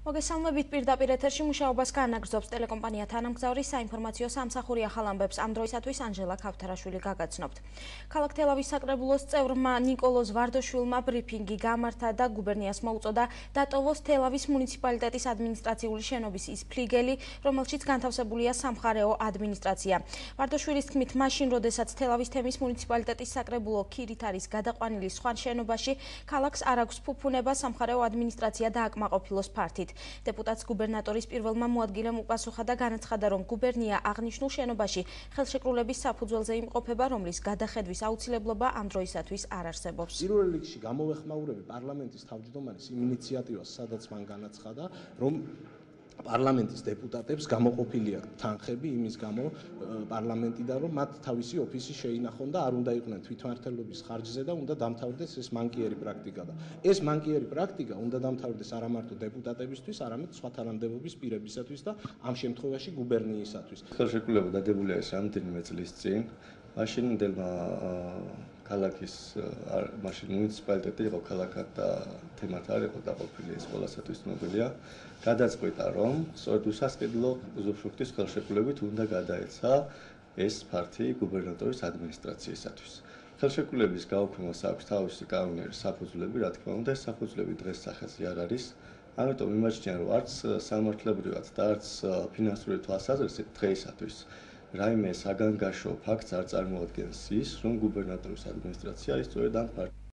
მოგესალმებით პირდაპირ ეთერში მუშაობას განაგრძობს ტელეკომპანია თანამგზავრი საინფორმაციო სამსახური ახალ ამბებს ამ დროისათვის ანჟელა ქავთარაშვილი გაგაცნობთ. ქალაქ თელავის საკრებულოს წევრმა ნიკოლოზ ვარდოშვილმა ბრიფინგი გამართა და გუბერნიას მოუწოდა დატოვოს თელავის მუნიციპალიტეტის ადმინისტრაციული შენობის ის ფლიგელი, რომელშიც განთავსებულია სამხარეო ადმინისტრაცია. ვარდოშვილის თქმით, მაშინ, როდესაც თელავის თემის მუნიციპალიტეტის საკრებულო ქირით არის გადაყვანილი სხვა შენობაში, ქალაქს არ აქვს ფუფუნება სამხარეო ადმინისტრაცია დააკმაყოფილოს ფართით. Deputats გუბერნატორის პირველმა მოადგილემ უპასუხა და განაცხადა, რომ გუბერნია აღნიშნულ შენობაში ხელშეკრულების საფუძველზე იმყოფება, რომლის გადახედვის აუცილებლობა ამ დროისათვის არ არსებობს. პირველ რიგში გამოვეხმაურები პარლამენტის თავმჯდომარის იმ ინიციატივას, სადაც მან განაცხადა, რომ პარლამენტის დეპუტატებს გამოყოფილი აქვს თანხები იმის გამო პარლამენტიდან, რომ მათ თავისი ოფისი შეინახონ და არ უნდა იყვნენ თვითმმართველობის ხარჯზე და უნდა დამთავრდეს ეს მანკიერი პრაქტიკა და ეს მანკიერი პრაქტიკა უნდა დამთავრდეს არა მარტო დეპუტატებისთვის, არამედ სხვა თანამდებობის პირებისათვის და ამ შემთხვევაში გუბერნიისათვის. ხელშეკრულება დადებული არის რამდენიმე წლის წინ. მაშინ ქალაქის მაშინ მუნიციპალიტეტი იყო ქალაქად და თემად არ იყო დაყოფილი, ეს ყველასათვის ცნობილია. გადაწყვიტა, რომ სწორედ უსასყიდლო უზურპშუქტის ხელშეკრულებით უნდა გადაეცა ეს ფართი გუბერნატორის ადმინისტრაციისათვის. ხელშეკრულების გაუქმებას აქვს თავისი კანონიერი საფუძვლები, რა თქმა უნდა, ეს საფუძვლები დღეს სახეზე არ არის. ამიტომ იმაჩნია, რომ არც სამართლებრივად და არც ფინანსური თვალსაზრისით დღეისათვის რაიმე საგანგაშო ფაქტს არ წარმოადგენს ის, რომ გუბერნატორის ადმინისტრაცია არის სწორედ ამ